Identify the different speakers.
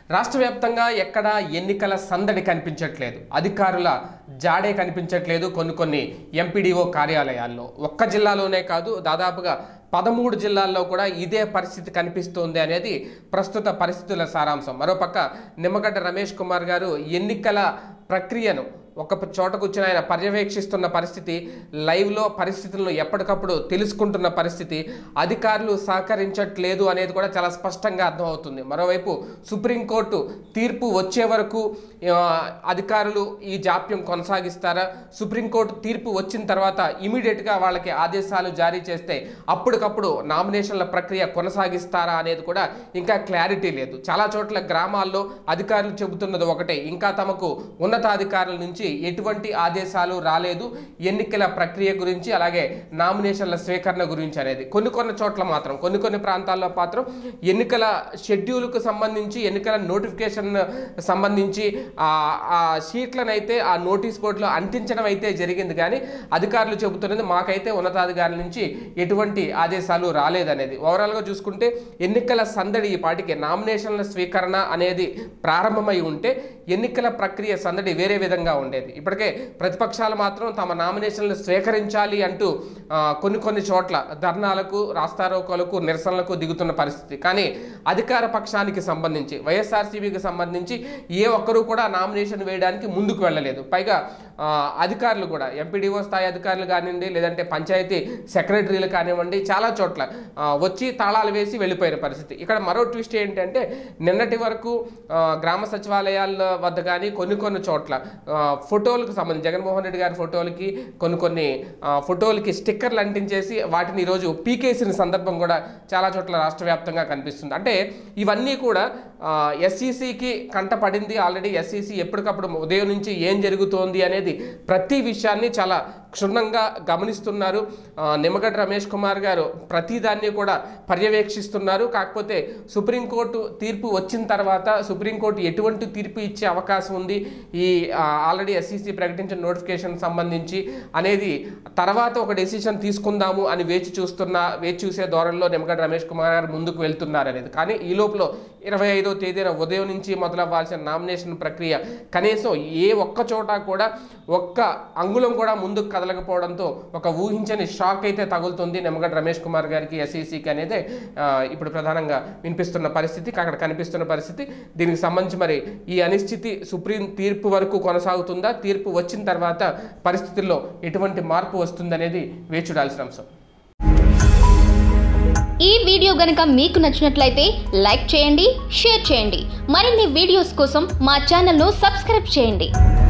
Speaker 1: రాష్ట్ర వ్యాప్తంగా ఎక్కడా ఎన్నికల సందడి కనిపించట్లేదు. అధికారుల జాడే కనిపించట్లేదు. కొన్ని ఎంపీడీఓ కార్యాలయాల్లో ఒక్క జిల్లాలోనే కాదు, దాదాపుగా 13 జిల్లాల్లో కూడా ఇదే పరిస్థితి కనిపిస్తోంది అనేది ప్రస్తుత పరిస్థితుల సారాంశం. మరోపక్క నిమ్మగడ్డ రమేష్ కుమార్ గారు ఎన్నికల ప్రక్రియను ఒక చోట కూర్చొని ఆయన పర్యవేక్షిస్తున్న పరిస్థితి, లైవ్లో పరిస్థితులను ఎప్పటికప్పుడు తెలుసుకుంటున్న పరిస్థితి, అధికారులు సహకరించట్లేదు అనేది కూడా చాలా స్పష్టంగా అర్థమవుతుంది. మరోవైపు సుప్రీంకోర్టు తీర్పు వచ్చే వరకు అధికారులు ఈ జాప్యం కొనసాగిస్తారా, సుప్రీంకోర్టు తీర్పు వచ్చిన తర్వాత ఇమీడియట్గా వాళ్ళకి ఆదేశాలు జారీ చేస్తే అప్పటికప్పుడు నామినేషన్ల ప్రక్రియ కొనసాగిస్తారా అనేది కూడా ఇంకా క్లారిటీ లేదు. చాలా చోట్ల గ్రామాల్లో అధికారులు చెబుతున్నది ఒకటే, ఇంకా తమకు ఉన్నతాధికారుల నుంచి ఎటువంటి ఆదేశాలు రాలేదు ఎన్నికల ప్రక్రియ గురించి, అలాగే నామినేషన్ల స్వీకరణ గురించి అనేది. కొన్ని చోట్ల మాత్రం, కొన్ని ప్రాంతాల్లో మాత్రం ఎన్నికల షెడ్యూల్కు సంబంధించి, ఎన్నికల నోటిఫికేషన్ సంబంధించి ఆ షీట్లను అయితే ఆ నోటీస్ బోర్డులో అంటించడం అయితే జరిగింది. కానీ అధికారులు చెబుతున్నది మాకైతే ఉన్నతాధికారుల నుంచి ఎటువంటి ఆదేశాలు రాలేదనేది. ఓవరాల్గా చూసుకుంటే ఎన్నికల సందడి ఈ పాటికి, నామినేషన్ల స్వీకరణ అనేది ప్రారంభమై ఉంటే ఎన్నికల ప్రక్రియ సందడి వేరే విధంగా ఉండేది. ఇప్పటికే ప్రతిపక్షాలు మాత్రం తమ నామినేషన్లు స్వీకరించాలి అంటూ కొన్ని చోట్ల ధర్నాలకు, రాస్తారోకోలకు, నిరసనలకు దిగుతున్న పరిస్థితి. కానీ అధికార పక్షానికి సంబంధించి, వైఎస్ఆర్సీపీకి సంబంధించి ఏ ఒక్కరూ కూడా నామినేషన్ వేయడానికి ముందుకు వెళ్ళలేదు. పైగా అధికారులు కూడా, ఎంపీడీఓ స్థాయి అధికారులు కానివ్వండి, లేదంటే పంచాయతీ సెక్రటరీలు కానివ్వండి, చాలా చోట్ల వచ్చి తాళాలు వేసి వెళ్ళిపోయిన పరిస్థితి. ఇక్కడ మరో ట్విస్ట్ ఏంటంటే, నిన్నటి వరకు గ్రామ సచివాలయాల వద్ద కానీ కొన్ని చోట్ల ఫోటోలకు సంబంధించి, జగన్మోహన్ రెడ్డి గారి ఫోటోలకి కొన్ని ఫోటోలకి స్టిక్కర్లు అంటించేసి వాటిని ఈరోజు పీకేసిన సందర్భం కూడా చాలా చోట్ల రాష్ట్ర వ్యాప్తంగా కనిపిస్తుంది. అంటే ఇవన్నీ కూడా ఎస్ఈసికి కంటపడింది. ఆల్రెడీ ఎస్ఈసి ఎప్పటికప్పుడు ఉదయం నుంచి ఏం జరుగుతోంది అనేది ప్రతి విషయాన్ని చాలా క్షుణ్ణంగా గమనిస్తున్నారు. నిమ్మగడ్డ రమేష్ కుమార్ గారు ప్రతిదాన్ని కూడా పర్యవేక్షిస్తున్నారు. కాకపోతే సుప్రీంకోర్టు తీర్పు వచ్చిన తర్వాత సుప్రీంకోర్టు ఎటువంటి తీర్పు ఇచ్చే అవకాశం ఉంది, ఈ ఆల్రెడీ ఎస్ఈసి ప్రకటించిన నోటిఫికేషన్ సంబంధించి అనేది తర్వాత ఒక డెసిషన్ తీసుకుందాము అని వేచి చూసే ధోరణిలో నిమ్మగడ్డ రమేష్ కుమార్ గారు ముందుకు వెళ్తున్నారు అనేది. కానీ ఈ లోపల 25వ తేదీన ఉదయం నుంచి మొదలవ్వాల్సిన నామినేషన్ ప్రక్రియ కనీసం ఏ ఒక్క చోట కూడా ఒక్క అంగుళం కూడా ముందుకు కదలకపోవడంతో ఒక ఊహించని షాక్ అయితే తగులుతుంది నిమ్మగడ్డ రమేష్ కుమార్ గారికి, ఎస్ఈసికి అనేది ఇప్పుడు ప్రధానంగా వినిపిస్తున్న పరిస్థితి, అక్కడ కనిపిస్తున్న పరిస్థితి. దీనికి సంబంధించి మరి ఈ అనిశ్చితి సుప్రీం తీర్పు వరకు కొనసాగుతుందా, తీర్పు వచ్చిన తర్వాత పరిస్థితుల్లో ఎటువంటి మార్పు వస్తుందనేది వేచి చూడాల్సిన అంశం.
Speaker 2: ఈ వీడియో గనుక మీకు నచ్చినట్లయితే లైక్ చేయండి, షేర్ చేయండి. మరిన్ని వీడియోస్ కోసం మా ఛానల్ను సబ్స్క్రైబ్ చేయండి.